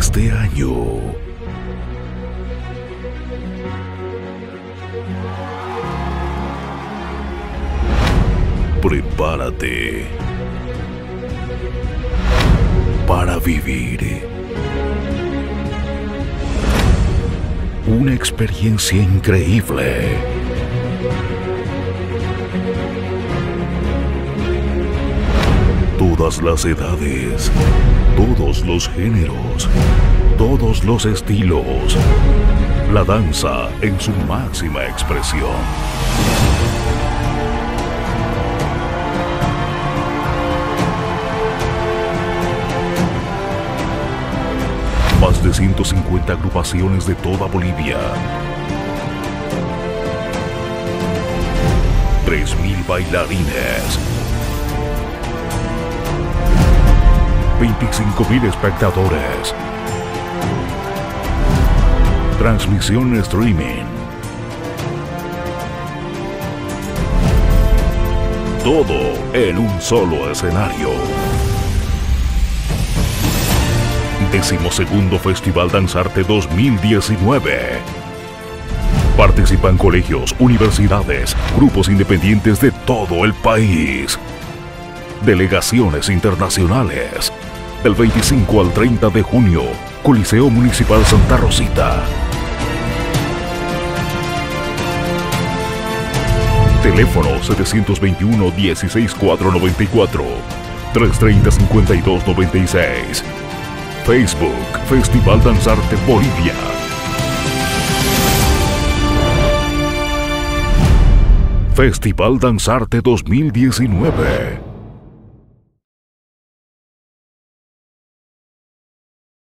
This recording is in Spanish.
este año. Prepárate para vivir una experiencia increíble. Todas las edades, todos los géneros, todos los estilos. La danza en su máxima expresión. Más de 150 agrupaciones de toda Bolivia. 3.000 bailarines. 25.000 espectadores. Transmisión streaming. Todo en un solo escenario. 12º Festival Danzarte 2019. Participan colegios, universidades, grupos independientes de todo el país. Delegaciones internacionales. Del 25 al 30 de junio, Coliseo Municipal Santa Rosita. Teléfono 721-16494, 330-5296. Facebook, Festival Danzarte Bolivia. Festival Danzarte 2019.